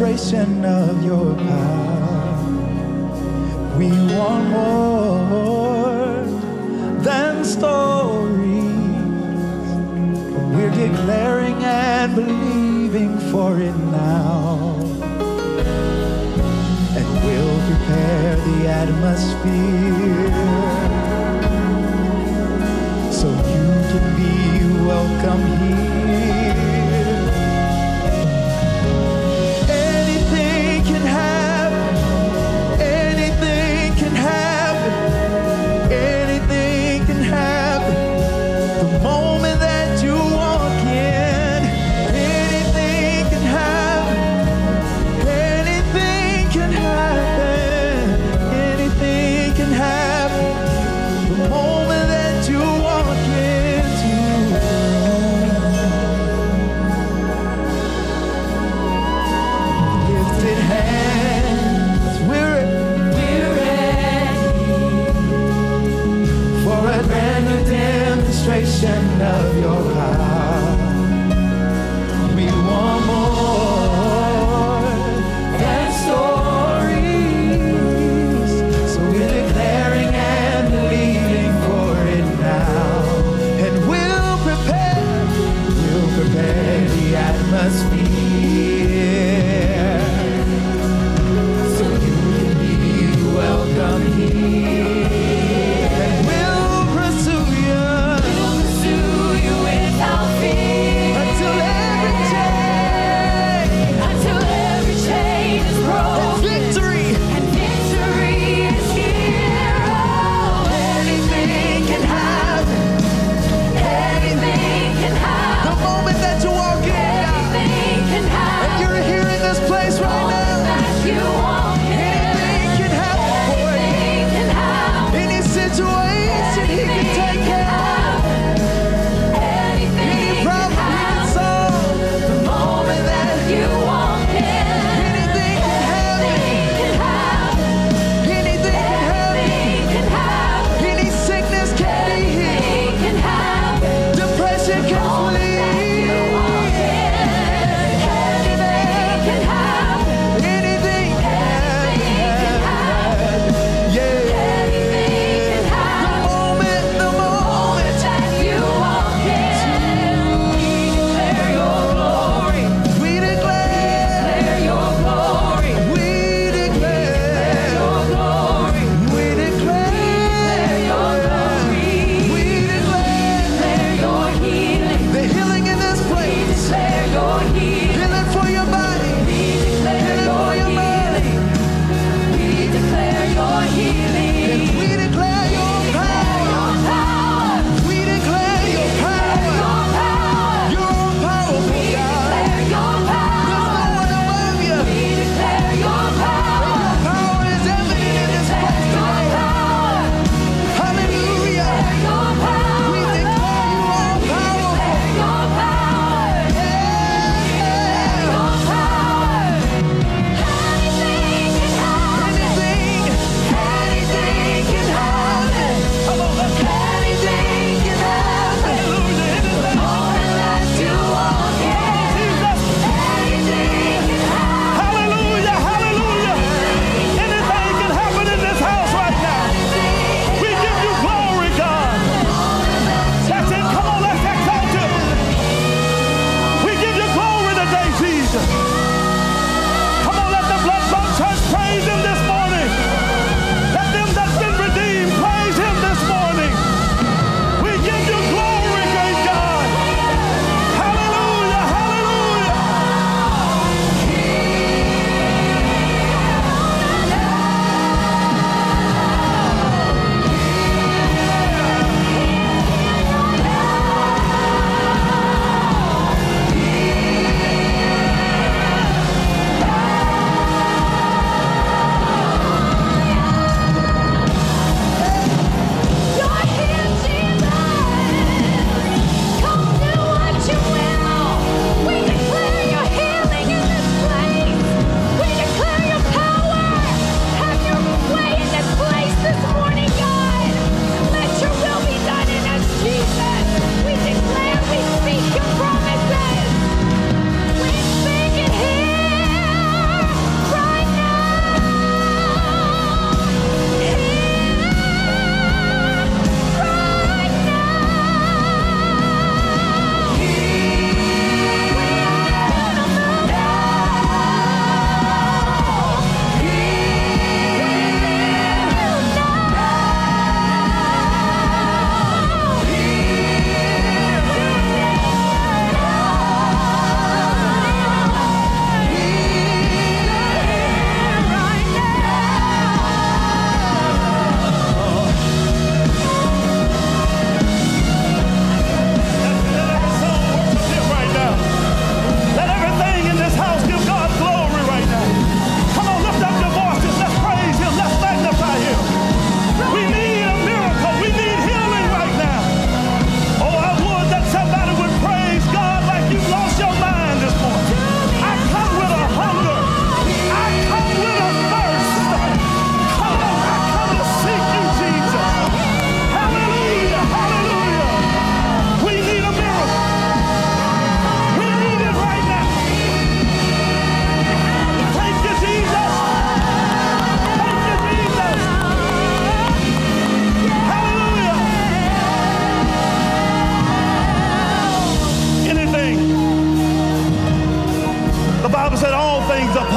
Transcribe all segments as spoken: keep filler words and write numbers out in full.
demonstration of your power. We want more than stories. We're declaring and believing for it now. And we'll prepare the atmosphere so you can be welcome here. Anything can happen, anything can happen, anything can happen. The moment that you walk in, anything can happen, anything can happen, anything can happen.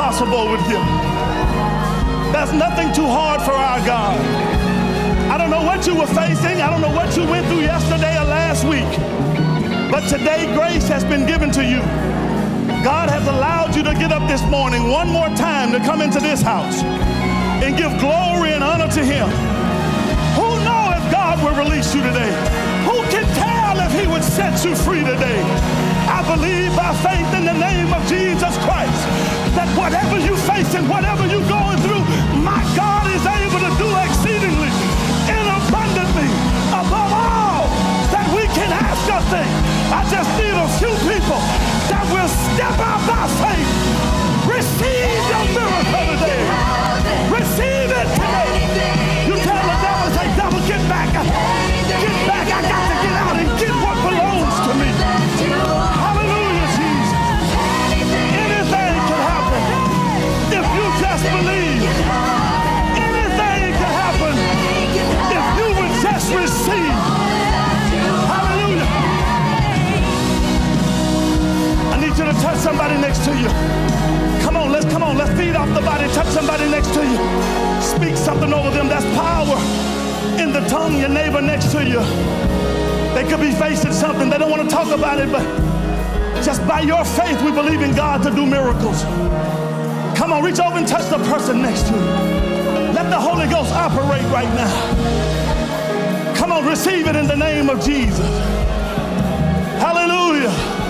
impossible with him. There's nothing too hard for our God. I don't know what you were facing. I don't know what you went through yesterday or last week. But today, grace has been given to you. God has allowed you to get up this morning one more time to come into this house and give glory and honor to him. Who knows if God will release you today? Who can tell if he would set you free today? I believe by faith in the name of Jesus Christ that whatever you face and whatever you're going through, my God is able to do exceedingly and abundantly above all that we can ask or think. I just need a few people that will step out by faith. Receive your miracle today. Receive it today. You tell the devil, say, devil, get back. Get back. I got to get out and get what belongs to me. Hallelujah, Jesus. Anything can happen if you just believe. Anything can happen if you would just receive. Hallelujah. I need you to touch somebody next to you. Come on, let's come on, let's feed off the body. Touch somebody next to you. Speak something over them. That's power in the tongue. Your neighbor next to you, they could be facing something. They don't want to talk about it, but just by your faith, we believe in God to do miracles. Come on, reach over and touch the person next to you. Let the Holy Ghost operate right now. Come on, receive it in the name of Jesus. Hallelujah.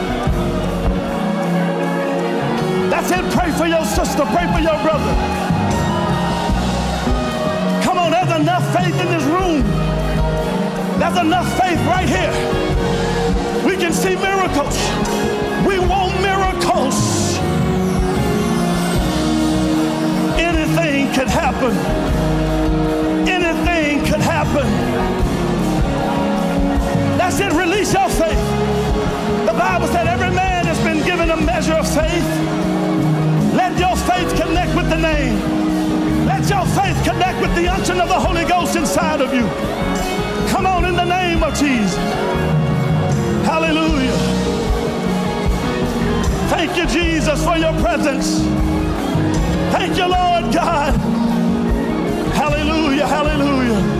That's it. Pray for your sister. Pray for your brother. Come on, there's enough faith in this room. There's enough faith right here. We can see miracles. We want miracles. Anything could happen. Anything could happen. That's it. Release your faith. The Bible said every man has been given a measure of faith. Let your faith connect with the name. Let your faith connect with the unction of the Holy Ghost inside of you. Come on, in the name of Jesus. Hallelujah. Thank you, Jesus, for your presence. Thank you, Lord God. Hallelujah, hallelujah.